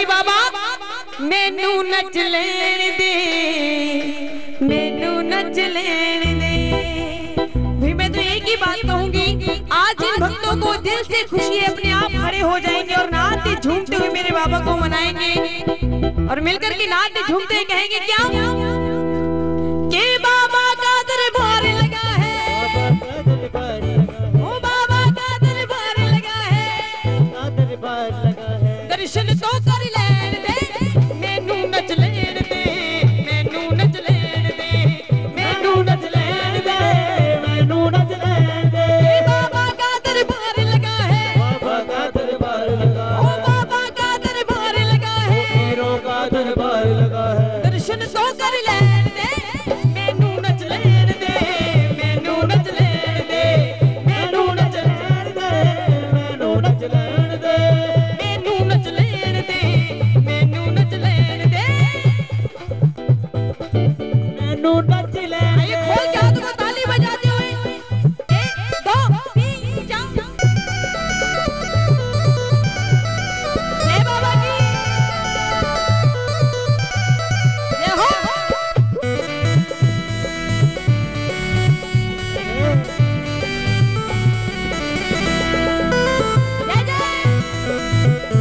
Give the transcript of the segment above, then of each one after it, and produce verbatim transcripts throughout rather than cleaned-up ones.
कि बाबा मैनू नच लेने दे, मैनू नच लेने दे। भी मैं तो एक ही बात कहूंगी, आज इन भक्तों को दिल से खुशी अपने आप खड़े हो जाएंगे और नाचते झूमते हुए मेरे बाबा को मनाएंगे और मिलकर के नाचते झूमते हुए कहेंगे क्या कि बाबा का दरबार लगा है, ओ बाबा का दरबार लगा है, दर्शन तो कर लेने दे, मैनू नच लेने दे, मैनू नच लेने दे, मैनू नच लेने दे, मैनू नच लेने दे। बाबा का दरबार लगा है, बाबा का दरबार लगा है, ओ बाबा का दरबार लगा है, हीरों का दरबार लगा है, दर्शन तो कर लेने दे, मैनू नच लेने दे, मैनू नच लेने दे, मैनू नच लेने दे, मैनू नच लेने दे, मैनू नच लेने दे, मैनू नच लेने दे, मैनू नच लेने दे। खोल के हाथों को ताली बजाते हुए एक दो तीन चार जय बाबा की जय हो। जय जय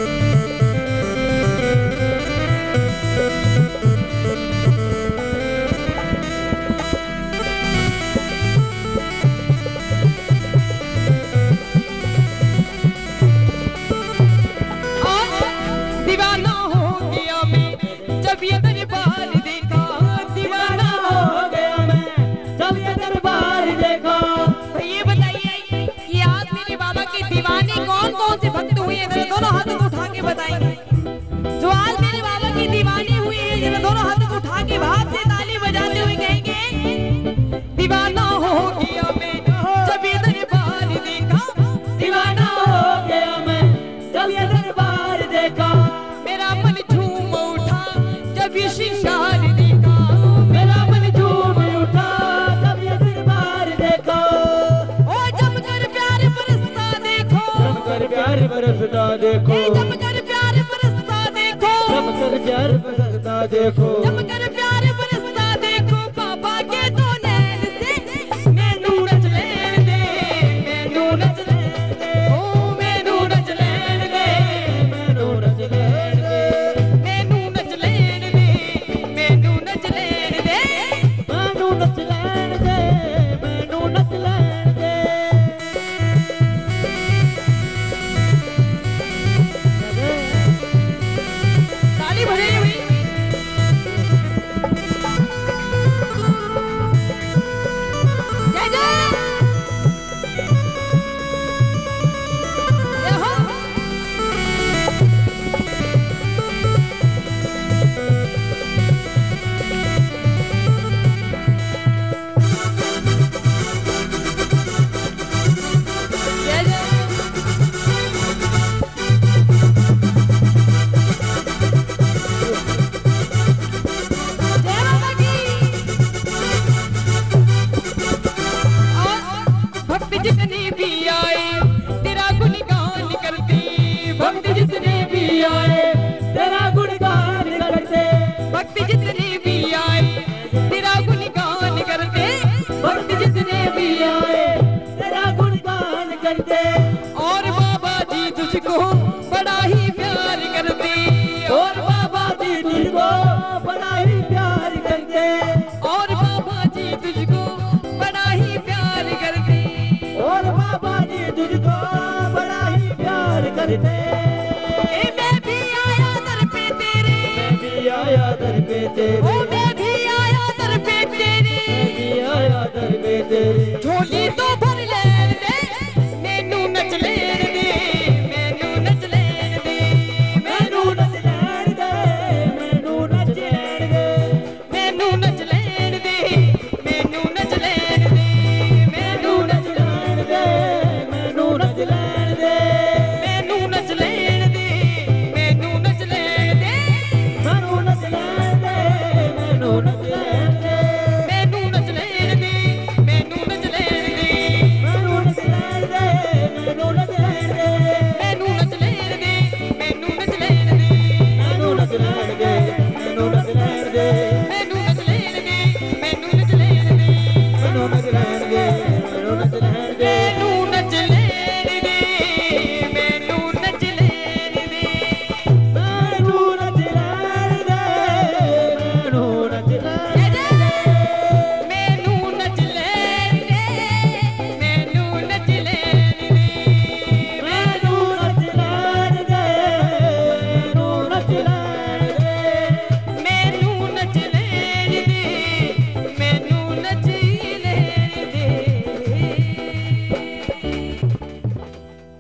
दीवाना हो गया मैं जब ये दरबार देखा, दीवाना हो गया मैं जब ये दरबार देखा। ये बताइए कि आज मेरे बाबा के दीवाने कौन कौन से भक्त हुए हैं, जरा दोनों हाथों को उठा के बताएंगे। जो आज मेरे बाबा के दीवाने हुए हैं जरा दोनों हाथों को उठा के भाव से ताली बजाते हुए कहेंगे दीवाना हो गया मैं जब ये दरबार देखा, दीवाना हो गया मैं जब ये दरबार देखा। मेरा मन झूम उठा जब ये श्रृंगार देखा, मेरा मन झूम उठा जब ये दरबार देखा। ओ जमकर प्यार बरसता देखो, जमकर प्यार बरसता देखो, जमकर प्यार बरसता देखो, जमकर प्यार बरसता देखो, जमकर प्यार बरसता देखो। बाबा के दो नैन से मैनू नच लेने दे, मैनू नच लेने दे, ओ मैनू नच लेने दे, मैनू नच लेने दे, मैनू नच लेने दे, मैनू नच लेने दे, मैनू नच लेने दे, मैनू नच लेने दे। ताली बजाई हुई जय जय जय हो। जय जय जय बाबा की। और भक्त जितने भी आए तेरा गुणगान करते, भक्त जितने भी आए तेरा गुणगान करते, भक्त जितने भी आए तेरा गुणगान करते, भक्त जितने भी आए तेरा गुणगान करते। और बाबा जी तुझको बड़ा ही प्यार करते, और बाबा जी तुझको बड़ा ही प्यार करते, और बाबा जी तुझको बड़ा ही प्यार करते, और बाबा जी तुझको बड़ा ही प्यार करते। ए मैं भी आया दर पे तेरे, मैं भी आया दर पे तेरे,